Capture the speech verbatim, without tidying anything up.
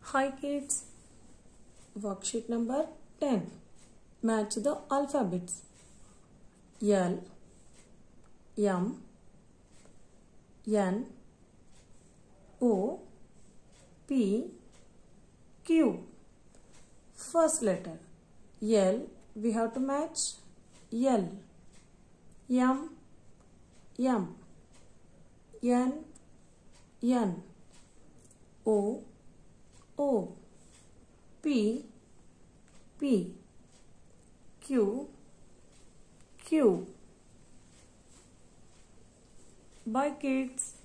Hi kids, worksheet number ten. Match the alphabets. L, M, N, O, P, Q. First letter L, we have to match L. M, M, N, N, O, O, P, P, Q, Q. Bye kids.